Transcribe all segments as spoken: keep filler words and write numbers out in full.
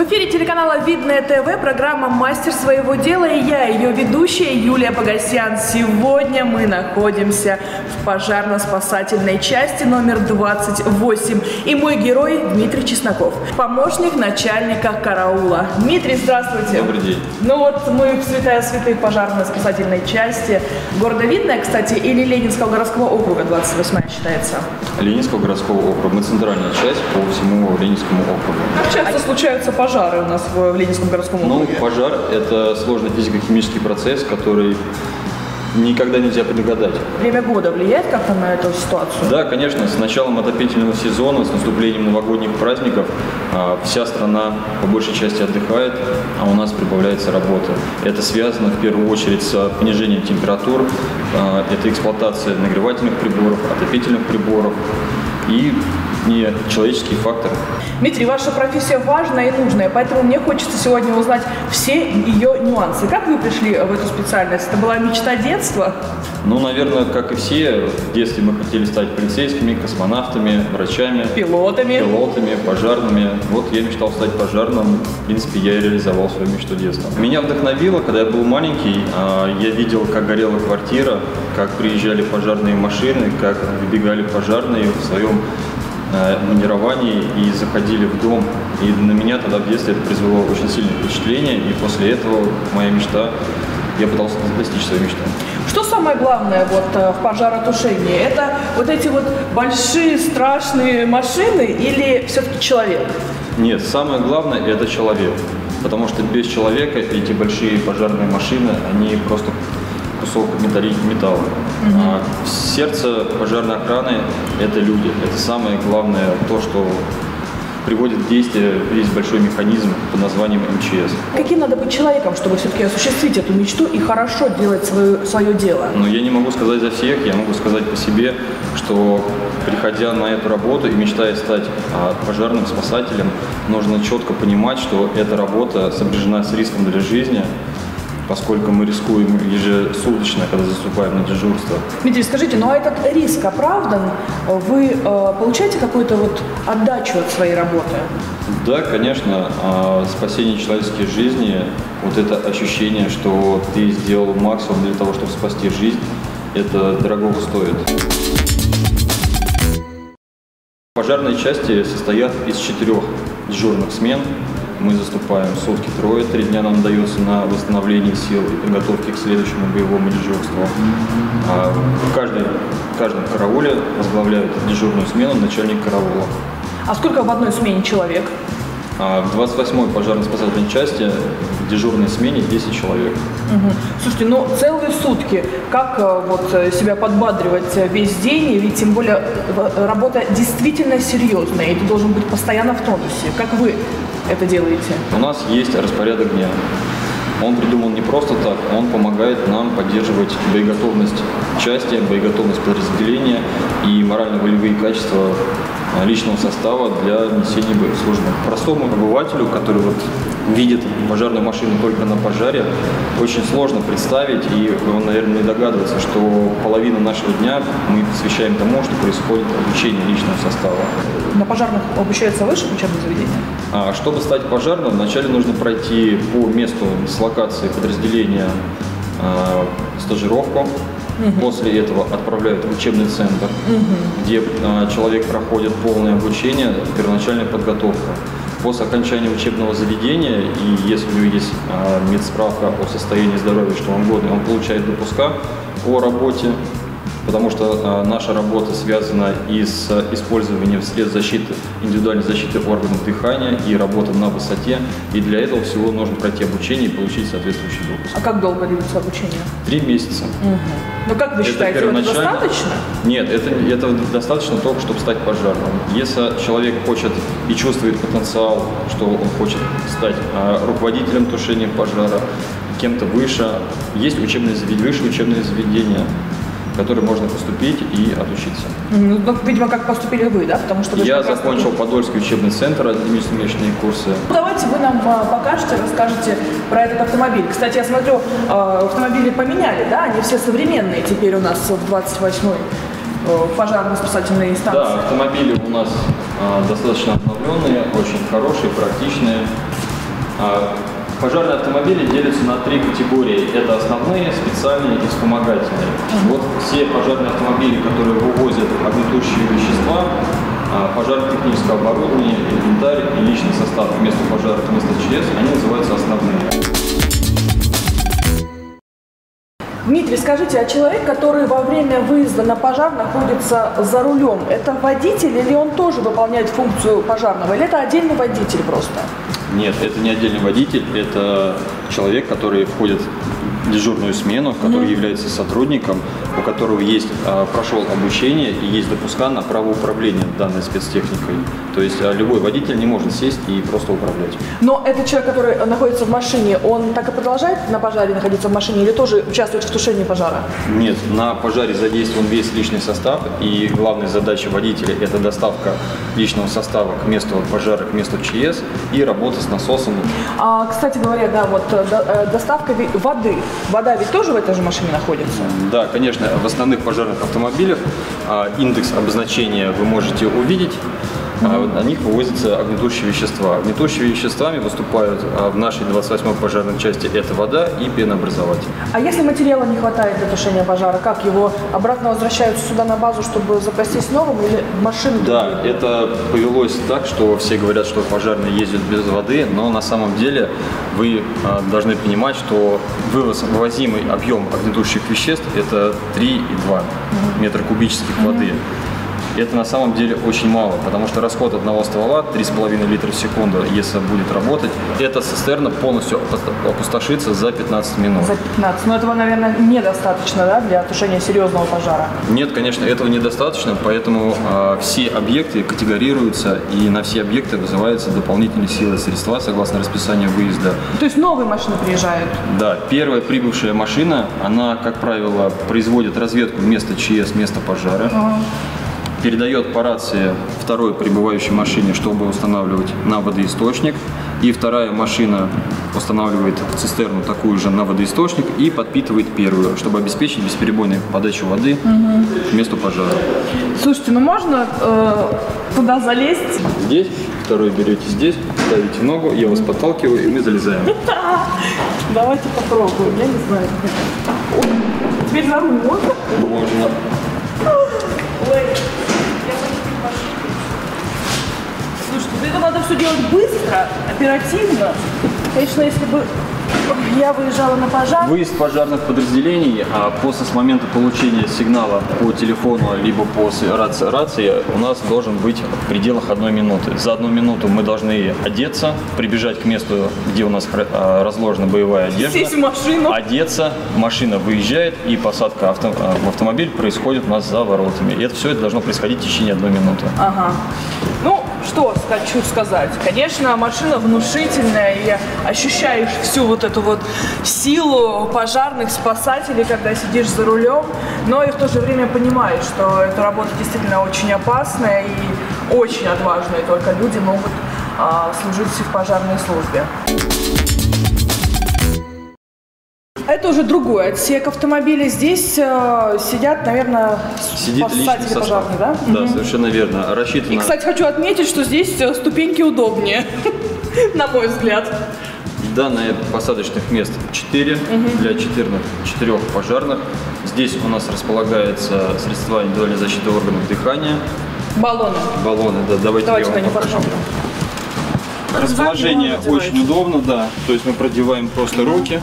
эфире телеканала Видное ТВ, программа «Мастер своего дела», и я, ее ведущая Юлия Погосян. Сегодня мы находимся в пожарно-спасательной части номер двадцать восемь. И мой герой Дмитрий Чесноков, помощник начальника караула. Дмитрий, здравствуйте. Добрый день. Ну вот мы в святая святых пожарно-спасательной части города Видное, кстати, или Ленинского городского округа, двадцать восьмая считается? Ленинского городского округа. Мы центральная часть по всему Ленинскому округу. Как часто случаются пожары у нас в Ленинском городском округе? Ну, пожар – это сложный физико-химический процесс, который никогда нельзя предугадать. Время года влияет как-то на эту ситуацию? Да, конечно. С началом отопительного сезона, с наступлением новогодних праздников вся страна по большей части отдыхает, а у нас прибавляется работа. Это связано в первую очередь с понижением температур, это эксплуатация нагревательных приборов, отопительных приборов и не человеческий фактор. Дмитрий, ваша профессия важная и нужная, поэтому мне хочется сегодня узнать все ее нюансы. Как вы пришли в эту специальность? Это была мечта детства? Ну, наверное, как и все, в детстве мы хотели стать полицейскими, космонавтами, врачами, пилотами, пилотами, пожарными. Вот я мечтал стать пожарным, в принципе, я реализовал свою мечту детства. Меня вдохновило, когда я был маленький, я видел, как горела квартира, как приезжали пожарные машины, как выбегали пожарные в своем манировании и заходили в дом. И на меня тогда в детстве это произвело очень сильное впечатление, и после этого моя мечта, я пытался достичь своей мечты. Что самое главное вот в пожаротушении? Это вот эти вот большие страшные машины или все-таки человек? Нет, самое главное это человек, потому что без человека эти большие пожарные машины, они просто кусок металла. Угу. А сердце пожарной охраны – это люди. Это самое главное, то, что приводит в действие весь большой механизм под названием эм че эс. Каким надо быть человеком, чтобы все-таки осуществить эту мечту и хорошо делать свое, свое дело? Ну, я не могу сказать за всех, я могу сказать по себе, что, приходя на эту работу и мечтая стать а, пожарным спасателем, нужно четко понимать, что эта работа сопряжена с риском для жизни, поскольку мы рискуем ежесуточно, когда заступаем на дежурство. Дмитрий, скажите, ну а этот риск оправдан? Вы э, получаете какую-то вот отдачу от своей работы? Да, конечно. Э, спасение человеческой жизни, вот это ощущение, что ты сделал максимум для того, чтобы спасти жизнь, это дорого стоит. Пожарные части состоят из четырех дежурных смен. Мы заступаем сутки трое, три дня нам дается на восстановление сил и подготовке к следующему боевому дежурству. А в, каждой, в каждом карауле возглавляет дежурную смену начальник караула. А сколько в одной смене человек? А в двадцать восьмой пожарно-спасательной части в дежурной смене десять человек. Угу. Слушайте, ну целые сутки, как вот себя подбадривать весь день, ведь тем более работа действительно серьезная, и ты должен быть постоянно в тонусе. Как вы это делаете? У нас есть распорядок дня. Он придуман не просто так, он помогает нам поддерживать боеготовность части, боеготовность подразделения и морально-волевые качества личного состава для несения боевой службы. Простому обывателю, который вот видит пожарную машину только на пожаре, очень сложно представить, и он, наверное, не догадывается, что половину нашего дня мы посвящаем тому, что происходит обучение личного состава. На пожарных обучаются в высших учебных заведениях? А, чтобы стать пожарным, вначале нужно пройти по месту дислокации подразделения а, стажировку. Угу. После этого отправляют в учебный центр, угу. где а, человек проходит полное обучение, первоначальная подготовка. После окончания учебного заведения, и если у него есть а, медсправка о состоянии здоровья, что он годный, он получает допуска по работе, потому что а, наша работа связана и с использованием средств защиты, индивидуальной защиты органов дыхания и работа на высоте. И для этого всего нужно пройти обучение и получить соответствующий допуск. А как долго длится обучение? Три месяца. Угу. Ну как вы считаете, это, это достаточно? Нет, это, это достаточно только, чтобы стать пожарным. Если человек хочет и чувствует потенциал, что он хочет стать а, руководителем тушения пожара, кем-то выше, есть учебные заведения, высшие учебные заведения, в которые можно поступить и отучиться. Ну, видимо, как поступили вы, да? Потому что вы Я закончил Подольский учебный центр, академично-месячные курсы. Давайте вы нам покажете, расскажете про этот автомобиль. Кстати, я смотрю, автомобили поменяли, да? Они все современные теперь у нас в двадцать восьмой пожарно-спасательной станции. Да, автомобили у нас достаточно обновленные, очень хорошие, практичные. Пожарные автомобили делятся на три категории. Это основные, специальные и вспомогательные. Вот все пожарные автомобили, которые вывозят огнетушащие вещества, пожарно-техническое оборудование, инвентарь и личный состав вместо пожарных, вместо ЧС, они называются основные. Дмитрий, скажите, а человек, который во время выезда на пожар находится за рулем, это водитель или он тоже выполняет функцию пожарного, или это отдельный водитель просто? Нет, это не отдельный водитель, это человек, который входит в дежурную смену, который mm-hmm. является сотрудником, у которого есть, прошел обучение и есть допуска на право управления данной спецтехникой. То есть любой водитель не может сесть и просто управлять. Но этот человек, который находится в машине, он так и продолжает на пожаре находиться в машине или тоже участвует в тушении пожара? Нет, на пожаре задействован весь личный состав, и главная задача водителя – это доставка личного состава к месту пожара, к месту ЧС и работа с насосом. А, кстати говоря, да, вот доставка воды. Вода ведь тоже в этой же машине находится? Да, конечно. В основных пожарных автомобилях а, индекс обозначения вы можете увидеть. Mm-hmm. На них вывозятся огнетушащие вещества. Огнетушащими веществами выступают а, в нашей двадцать восьмой пожарной части это вода и пенообразователь. А если материала не хватает для тушения пожара, как его обратно возвращают сюда на базу, чтобы запастись новым, или машины? Да, это повелось так, что все говорят, что пожарные ездят без воды, но на самом деле вы а, должны понимать, что вывоз, вывозимый объем огнетушащих веществ это три и два mm-hmm. метра кубических mm-hmm. воды. Это на самом деле очень мало, потому что расход одного ствола три с половиной литра в секунду, если будет работать, эта цистерна полностью опустошится за пятнадцать минут. За пятнадцать. Но этого, наверное, недостаточно, да, для тушения серьезного пожара? Нет, конечно, этого недостаточно, поэтому э, все объекты категорируются, и на все объекты вызываются дополнительные силы и средства согласно расписанию выезда. То есть новые машины приезжают? Да, первая прибывшая машина, она, как правило, производит разведку места ЧС, места пожара. Uh-huh. Передает по рации второй прибывающей машине, чтобы устанавливать на водоисточник. И вторая машина устанавливает цистерну такую же на водоисточник и подпитывает первую, чтобы обеспечить бесперебойную подачу воды угу. к месту пожара. Слушайте, ну можно э, туда залезть? Здесь, второй берете здесь, ставите ногу, я вас подталкиваю, и мы залезаем. Давайте попробуем, я не знаю. Теперь за руль можно? Можно. Ой. Слушайте, это надо все делать быстро, оперативно. Конечно, если бы я выезжала на пожар... Выезд пожарных подразделений а после с момента получения сигнала по телефону либо по рации, рации у нас должен быть в пределах одной минуты. За одну минуту мы должны одеться, прибежать к месту, где у нас разложена боевая одежда. Сесть в машину. Одеться, машина выезжает и посадка авто, в автомобиль происходит у нас за воротами. И это все это должно происходить в течение одной минуты. Ага. Ну, что хочу сказать. Конечно, машина внушительная, и ощущаешь всю вот эту вот силу пожарных спасателей, когда сидишь за рулем, но и в то же время понимаешь, что эта работа действительно очень опасная и очень отважная, только люди могут а, служить в пожарной службе. Это уже другой отсек автомобиля. Здесь э, сидят, наверное, спасатели пожарные, да? Да, угу. совершенно верно. Рассчитано... И, кстати, хочу отметить, что здесь ступеньки удобнее, на мой взгляд. Данное посадочных мест четыре угу. для четырёх пожарных. Здесь у нас располагается средства индивидуальной защиты органов дыхания. Баллоны. Баллоны, да. Давайте, Давайте я вам покажу. Расположение очень удобно, да. То есть мы продеваем просто угу. руки.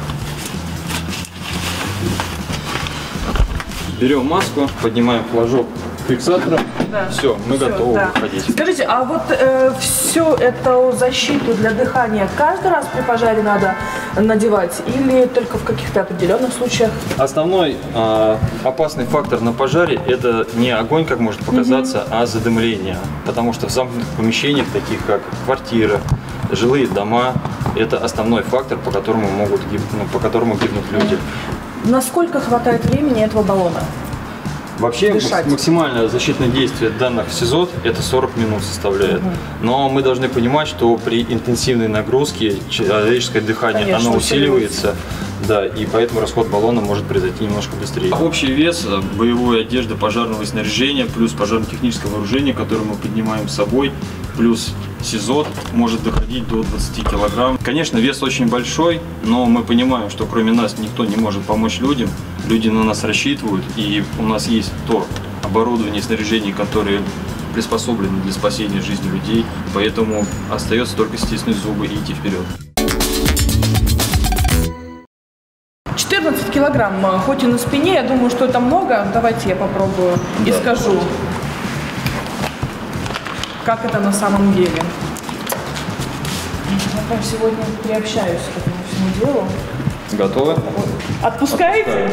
Берем маску, поднимаем флажок фиксатора, да. Все, мы все, готовы да. выходить. Скажите, а вот э, всю эту защиту для дыхания каждый раз при пожаре надо надевать или только в каких-то определенных случаях? Основной э, опасный фактор на пожаре – это не огонь, как может показаться, угу. а задымление. Потому что в замкнутых помещениях, таких как квартиры, жилые дома, это основной фактор, по которому могут гиб... ну, по которому гибнут люди. Насколько хватает времени этого баллона? Вообще дышать? Максимальное защитное действие данных СИЗОТ это сорок минут составляет. Угу. Но мы должны понимать, что при интенсивной нагрузке человеческое дыхание Конечно, оно усиливается. Да, и поэтому расход баллона может произойти немножко быстрее. Общий вес боевой одежды, пожарного снаряжения плюс пожарно-технического вооружения, которое мы поднимаем с собой, плюс сизот может доходить до двадцати килограмм. Конечно, вес очень большой, но мы понимаем, что кроме нас никто не может помочь людям. Люди на нас рассчитывают, и у нас есть то оборудование и снаряжение, которые приспособлены для спасения жизни людей. Поэтому остается только стиснуть зубы и идти вперед. четырнадцать килограмм, хоть и на спине, я думаю, что это много. Давайте я попробую и да, скажу, пожалуйста. Как это на самом деле. Я прям сегодня приобщаюсь к этому всему делу. Готовы? Отпускаете? Отпускаю.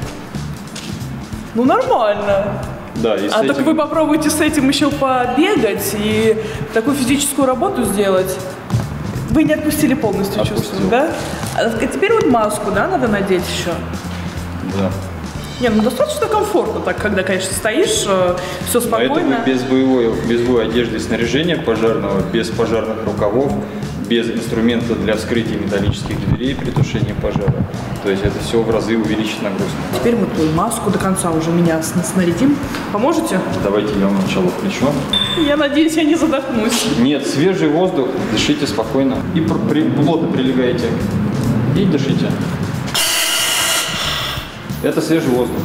Ну, нормально. Да, и с а этим... только вы попробуйте с этим еще побегать и такую физическую работу сделать. Вы не отпустили полностью, Отпустил. чувствую, да? А теперь вот маску, да, надо надеть еще? Да. Не, ну достаточно комфортно, так, когда, конечно, стоишь, э, все спокойно. Поэтому без боевой, без боевой одежды и снаряжения пожарного, без пожарных рукавов, без инструмента для вскрытия металлических дверей при тушении пожара. То есть это все в разы увеличит нагрузку. Теперь мы твою маску до конца уже меня снарядим. Поможете? Давайте я вам сначала включу. Я надеюсь, я не задохнусь. Нет, свежий воздух, дышите спокойно. И при, плотно прилегаете. И дышите. Это свежий воздух.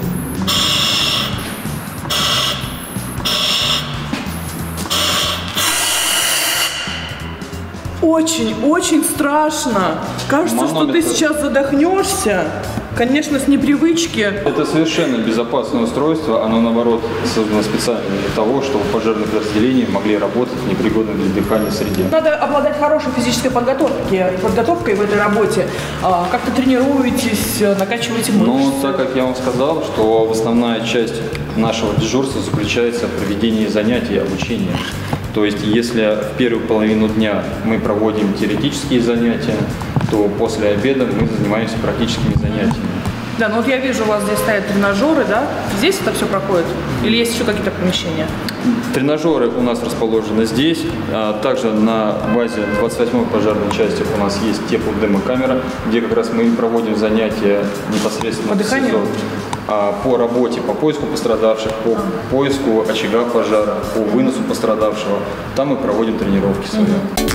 Очень-очень страшно. Кажется, Манометр. что ты сейчас задохнешься. Конечно, с непривычки. Это совершенно безопасное устройство. Оно, наоборот, создано специально для того, чтобы пожарные подразделения могли работать в непригодной для дыхания среде. Надо обладать хорошей физической подготовкой, подготовкой в этой работе. Как-то тренируетесь, накачиваете мышцы. Но так как я вам сказал, что основная часть нашего дежурства заключается в проведении занятий и обучения. То есть, если в первую половину дня мы проводим теоретические занятия, то после обеда мы занимаемся практическими занятиями. Да, ну вот я вижу, у вас здесь стоят тренажеры, да? Здесь это все проходит? Или есть еще какие-то помещения? Тренажеры у нас расположены здесь. А также на базе двадцать восьмой пожарной части у нас есть теплодемокамера, где как раз мы проводим занятия непосредственно по дыханию? по работе, по поиску пострадавших, по а. поиску очага пожара, по выносу пострадавшего. Там мы проводим тренировки свои. Угу.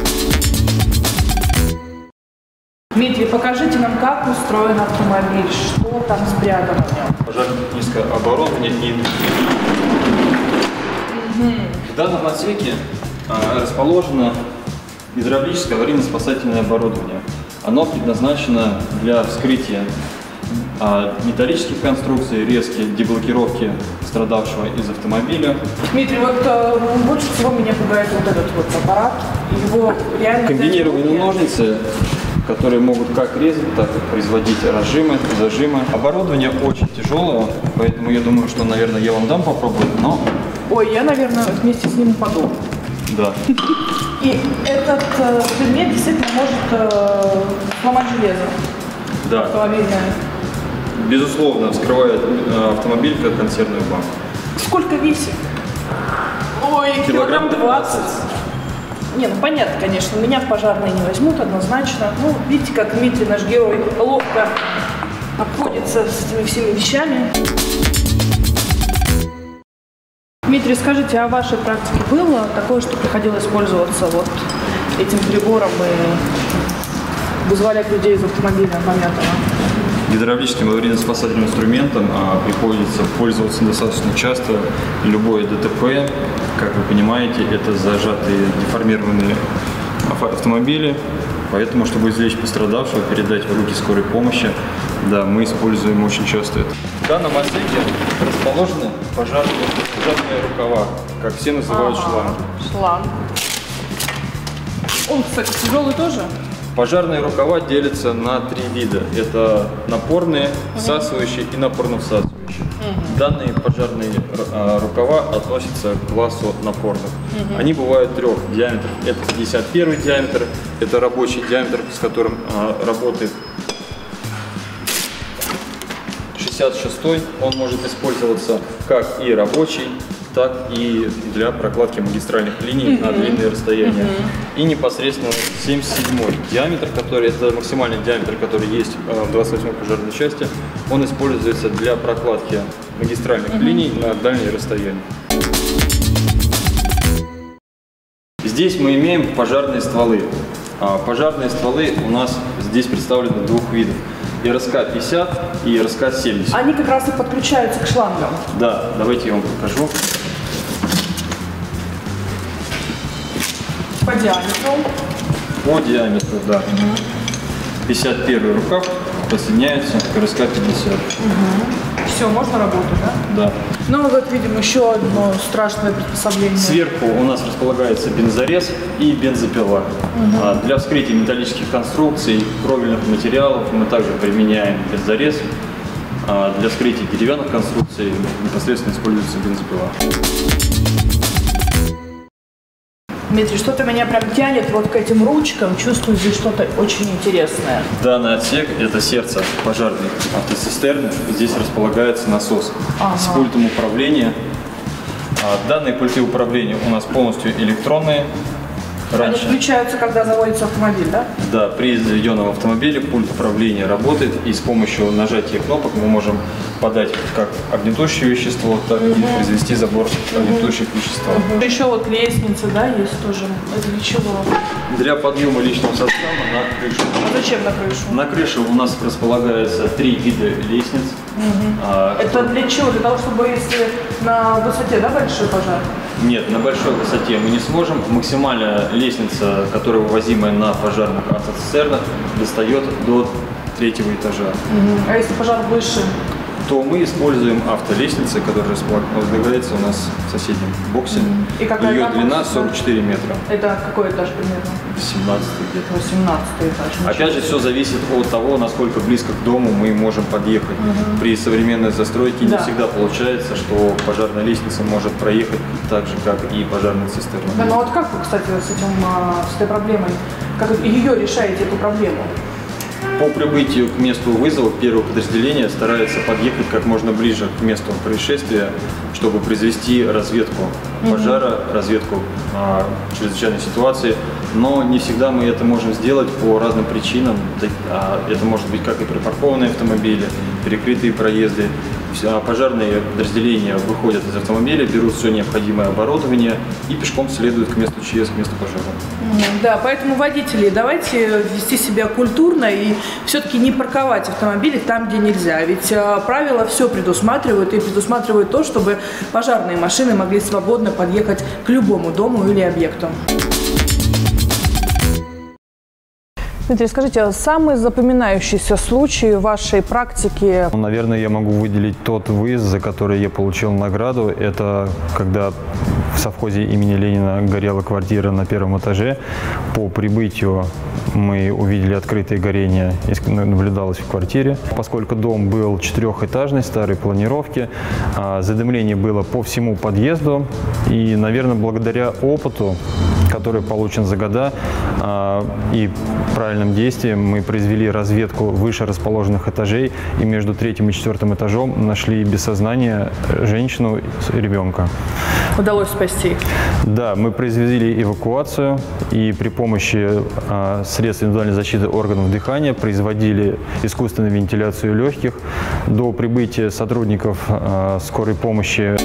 Дмитрий, покажите нам, как устроен автомобиль, что там спрятано в нем. Пожарно-техническое оборудование и... Угу. В данном отсеке а, расположено гидравлическое аварийно-спасательное оборудование. Оно предназначено для вскрытия а, металлических конструкций, резки, деблокировки пострадавшего из автомобиля. Дмитрий, вот э, больше всего меня пугает вот этот вот аппарат. Его реально... Комбинированные ножницы, которые могут как резать, так и производить разжимы, зажимы. Оборудование очень тяжелое, поэтому я думаю, что, наверное, я вам дам попробовать, но... Ой, я, наверное, вместе с ним упаду. Да. И этот э, предмет действительно может э, сломать железо. Да. Автомобильное. Безусловно, вскрывает э, автомобиль как консервную банку. Сколько весит? Ой, килограмм двадцать. Не, ну понятно, конечно, меня в пожарные не возьмут однозначно. Ну, видите, как Дмитрий, наш герой, ловко обходится с этими всеми вещами. Дмитрий, скажите, а в вашей практике было такое, что приходилось пользоваться вот этим прибором и вызволять людей из автомобиля помятого? Гидравлическим аварийно-спасательным инструментом а, приходится пользоваться достаточно часто. Любое ДТП, как вы понимаете, это зажатые, деформированные автомобили. Поэтому, чтобы извлечь пострадавшего, передать в руки скорой помощи, да, мы используем очень часто это. В данном отсеке расположены пожарные, пожарные рукава, как все называют, ага, шланг. Шланг. Он, кстати, тяжелый тоже? Пожарные рукава делятся на три вида. Это напорные, всасывающие и напорно-всасывающие. Угу. Данные пожарные а, рукава относятся к классу напорных. Угу. Они бывают трех диаметров. Это пятьдесят первый диаметр, это рабочий диаметр, с которым а, работает шестьдесят шестой. Он может использоваться как и рабочий, так и для прокладки магистральных линий mm-hmm. на длинные расстояния. Mm-hmm. И непосредственно семьдесят седьмой диаметр, который это максимальный диаметр, который есть в двадцать восьмой пожарной части, он используется для прокладки магистральных mm-hmm. линий на дальние расстояния. Здесь мы имеем пожарные стволы. Пожарные стволы у нас здесь представлены двух видов. эр эс ка пятьдесят и эр эс ка семьдесят. Они как раз и подключаются к шлангам. Да, давайте я вам покажу. По диаметру. По диаметру, да. Угу. пятьдесят первый рукав подсоединяется к эр эс ка пятьдесят. Угу. Все, можно работать, да? Да. Ну вот видим еще одно страшное приспособление. Сверху у нас располагается бензорез и бензопила. Угу. Для вскрытия металлических конструкций, кровельных материалов мы также применяем бензорез. Для вскрытия деревянных конструкций непосредственно используется бензопила. Дмитрий, что-то меня прям тянет вот к этим ручкам, чувствую здесь что-то очень интересное. Данный отсек – это сердце пожарной автоцистерны. Здесь располагается насос ага. с пультом управления. Данные пульты управления у нас полностью электронные. Раньше... Они включаются, когда заводится автомобиль, да? Да, при заведенном автомобиле пульт управления работает, и с помощью нажатия кнопок мы можем подать как огнетушащее вещество, так угу. и произвести забор угу. огнетушащих веществ. Угу. Еще вот лестница, да, есть тоже. Это для чего? Для подъема личного состава на крышу. А зачем на крышу? На крыше у нас располагается три вида лестниц. Угу. А, это кто... для чего? Для того, чтобы если на высоте, да, большой пожар? Нет, на большой высоте мы не сможем. Максимальная лестница, которая вывозимая на пожарных автоцистернах, достает до третьего этажа. Угу. А если пожар выше? То мы используем автолестницы, которая располагается у нас в соседнем боксе. Mm-hmm. И какая ее длина сорок четыре метра. Это какой этаж примерно? семнадцатый где-то. восемнадцатый этаж. Опять же, все зависит от того, насколько близко к дому мы можем подъехать. Mm-hmm. При современной застройке да. не всегда получается, что пожарная лестница может проехать так же, как и пожарная цистерна. Да, ну вот как вы, кстати, с, этим, с этой проблемой, как ее решаете, эту проблему? По прибытию к месту вызова первое подразделение старается подъехать как можно ближе к месту происшествия, чтобы произвести разведку пожара, mm-hmm. разведку а, чрезвычайной ситуации. Но не всегда мы это можем сделать по разным причинам. Это может быть как и припаркованные автомобили, перекрытые проезды. Пожарные подразделения выходят из автомобиля, берут все необходимое оборудование и пешком следуют к месту ЧС, к месту пожара. Да, поэтому водители, давайте вести себя культурно и все-таки не парковать автомобили там, где нельзя. Ведь правила все предусматривают и предусматривают то, чтобы пожарные машины могли свободно подъехать к любому дому или объекту. Дмитрий, скажите, самый запоминающийся случай в вашей практике? Наверное, я могу выделить тот выезд, за который я получил награду. Это когда в совхозе имени Ленина горела квартира на первом этаже. По прибытию мы увидели открытое горение, наблюдалось в квартире. Поскольку дом был четырехэтажный, старой планировки, задымление было по всему подъезду. И, наверное, благодаря опыту, который получен за года, и правильным действием мы произвели разведку выше расположенных этажей, и между третьим и четвертым этажом нашли без сознания женщину и ребенка. Удалось спасти? Да, мы произвели эвакуацию и при помощи а, средств индивидуальной защиты органов дыхания производили искусственную вентиляцию легких. До прибытия сотрудников а, скорой помощи.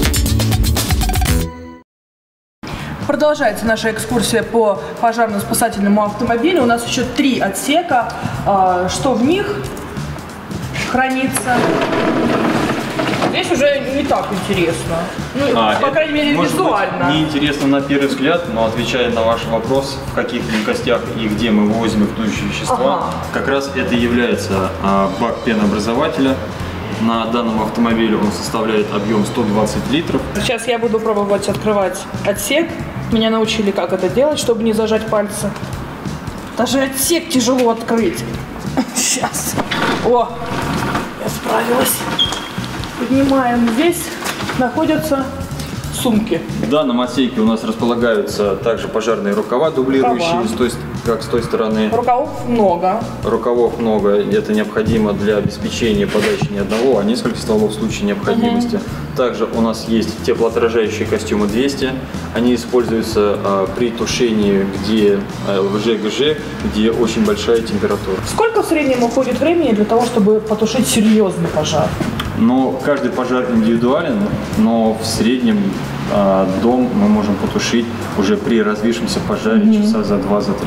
Продолжается наша экскурсия по пожарно-спасательному автомобилю. У нас еще три отсека. Что в них хранится? Здесь уже не так интересно. Ну, а, по крайней мере, может визуально. Быть, неинтересно на первый взгляд, но отвечая на ваш вопрос, в каких емкостях и где мы вывозим их дующие вещества, ага. как раз это является а, бак пенообразователя. На данном автомобиле он составляет объем сто двадцать литров. Сейчас я буду пробовать открывать отсек. Меня научили, как это делать, чтобы не зажать пальцы. Даже отсек тяжело открыть. Сейчас. О, я справилась. Поднимаем. Здесь находятся сумки. В данном отсеке у нас располагаются также пожарные рукава, дублирующие, с той, как с той стороны. Рукавов много. Рукавов много. Это необходимо для обеспечения подачи не одного, а нескольких стволов в случае необходимости. Угу. Также у нас есть теплоотражающие костюмы двести. Они используются а, при тушении, где а, в ЖГЖ, где очень большая температура. Сколько в среднем уходит времени для того, чтобы потушить серьезный пожар? Но каждый пожар индивидуален, но в среднем а, дом мы можем потушить уже при развившемся пожаре mm-hmm. часа за два, за три.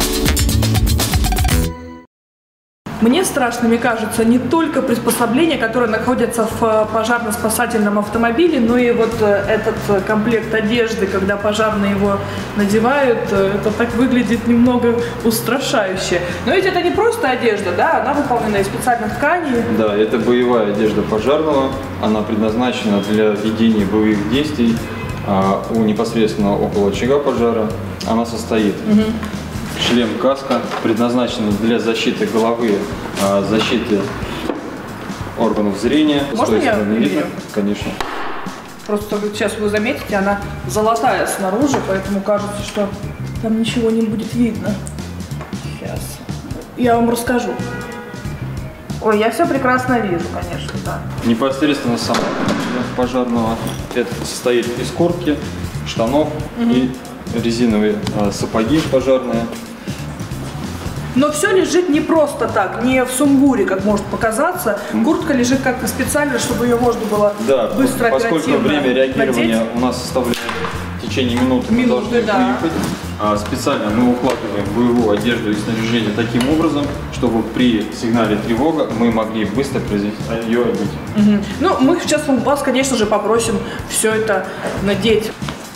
Мне страшными кажутся не только приспособления, которые находятся в пожарно-спасательном автомобиле, но и вот этот комплект одежды, когда пожарные его надевают, это так выглядит немного устрашающе. Но ведь это не просто одежда, да, она выполнена из специальных тканей. Да, это боевая одежда пожарного, она предназначена для ведения боевых действий а, у непосредственно около очага пожара. Она состоит угу. шлем каска, предназначен для защиты головы, защиты органов зрения. Можно я не видно? Конечно. Просто сейчас вы заметите, она золотая снаружи, поэтому кажется, что там ничего не будет видно. Сейчас я вам расскажу. Ой, я все прекрасно вижу, конечно, да. Непосредственно сама пожарного это состоит из куртки, штанов угу. и резиновые а, сапоги пожарные. Но все лежит не просто так, не в сумбуре, как может показаться. Куртка лежит как-то специально, чтобы ее можно было да, быстро, поскольку оперативно время реагирования надеть. У нас составляет в течение минуты, мы Минуты, должны да. выехать. А, специально мы укладываем боевую одежду и снаряжение таким образом, чтобы при сигнале тревога мы могли быстро ее одеть. Угу. Ну, мы сейчас вас, конечно же, попросим все это надеть.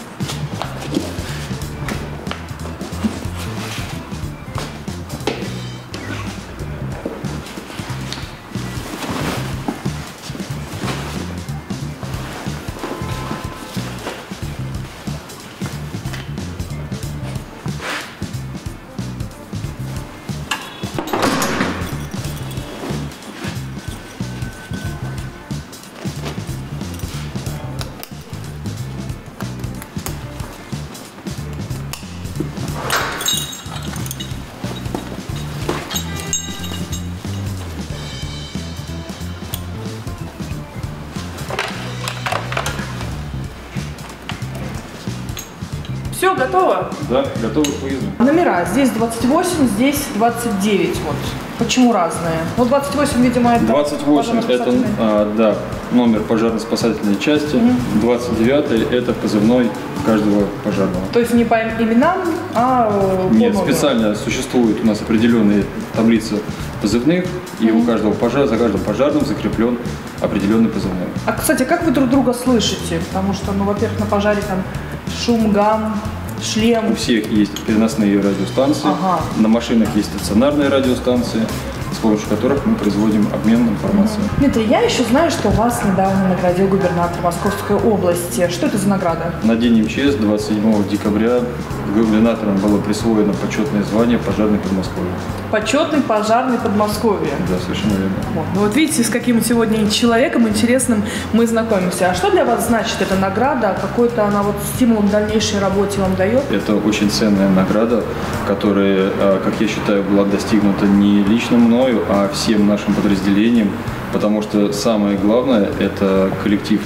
Все, готово? Да, готовы к выезду. Номера. Здесь двадцать восемь, здесь двадцать девять. Вот. Почему разные? Ну, двадцать восемь, видимо, это... двадцать восемь это, а, да, номер пожарно-спасательной части. Mm-hmm. двадцать девять это позывной каждого пожарного. То есть не по именам, а по Нет, номеру. специально существуют у нас определенные таблицы позывных, и mm-hmm. у каждого пожара, за каждым пожарным закреплен определенный позывной. А, кстати, как вы друг друга слышите? Потому что, ну, во-первых, на пожаре там шум, гам, шлем. У всех есть переносные радиостанции, ага. на машинах есть стационарные радиостанции, с помощью которых мы производим обмен информацией. Дмитрий, я еще знаю, что вас недавно наградил губернатор Московской области. Что это за награда? На день эм че эс двадцать седьмого декабря губернатором было присвоено почетное звание «Пожарный Подмосковье». Почетный пожарный Подмосковье. Да, совершенно верно. Вот. Ну вот видите, с каким сегодня человеком интересным мы знакомимся. А что для вас значит эта награда? Какой-то она вот стимул к дальнейшей работе вам дает? Это очень ценная награда, которая, как я считаю, была достигнута не лично мною, а всем нашим подразделениям, потому что самое главное – это коллектив,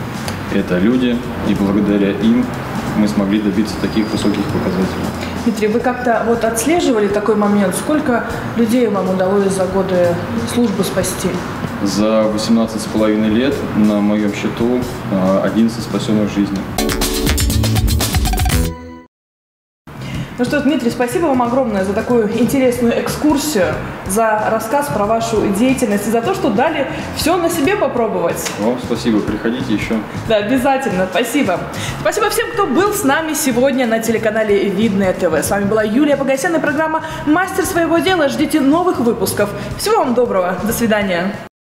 это люди, и благодаря им мы смогли добиться таких высоких показателей. Дмитрий, вы как-то вот отслеживали такой момент? Сколько людей вам удалось за годы службы спасти? За восемнадцать с половиной лет на моем счету одиннадцать спасенных жизней. Ну что, Дмитрий, спасибо вам огромное за такую интересную экскурсию, за рассказ про вашу деятельность и за то, что дали все на себе попробовать. Вам спасибо, приходите еще. Да, обязательно, спасибо. Спасибо всем, кто был с нами сегодня на телеканале Видное ТВ. С вами была Юлия Погосян и программа «Мастер своего дела». Ждите новых выпусков. Всего вам доброго, до свидания.